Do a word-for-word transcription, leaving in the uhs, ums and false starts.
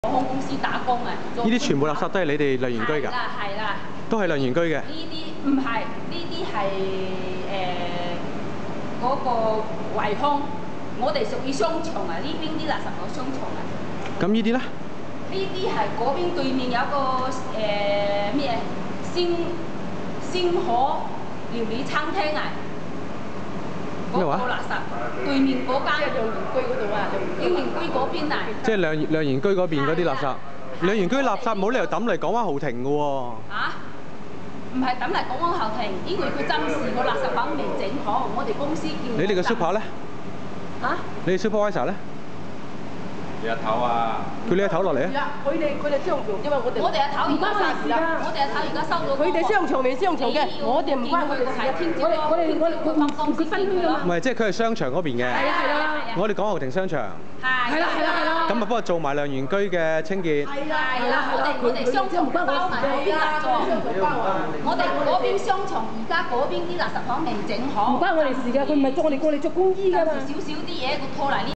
航空公司打工啊！ 呢啲全部垃圾都係你哋良園居㗎？ 係啦，係啦。 都係良園居嘅。 呢啲唔係，呢啲係誒嗰個惠康，我哋屬於商場啊！呢邊啲垃圾係商場啊。 咁呢啲咧？ 呢啲係嗰邊對面有個誒咩星星河料理餐廳啊。 咩話？ 嗰個垃圾對面嗰間良園居嗰度啊，良園居嗰邊啊。 即係良良園居嗰邊嗰啲垃圾。良園居垃圾冇理由抌嚟港灣豪庭嘅喎。 嚇？唔係抌嚟港灣豪庭，因為佢暫時個垃圾房未整好，我哋公司叫。 你哋嘅 super 咧？ 嚇？ 你哋 supervisor 咧？ 你阿頭啊！ 叫你阿頭落嚟啊！ 佢哋佢哋商場啫嘛，我哋我哋阿頭而家殺事啦，我哋阿頭而家收到。 佢哋商場未商場嘅，我哋唔關佢哋事啊！我哋我哋我哋佢佢佢分開㗎嘛。 唔係，即係佢係商場嗰邊嘅。 係啊係啊！ 我哋港豪庭商場。 係。係啦係啦係啦。 咁啊，幫佢做埋良園居嘅清潔。 係啦係啦，我哋我哋商場包埋嗰邊垃圾，我哋嗰邊商場而家嗰邊啲垃圾房未整好。 唔關我哋事㗎，佢唔係我哋過嚟做工衣㗎嘛。 少少啲嘢，佢拖嚟呢。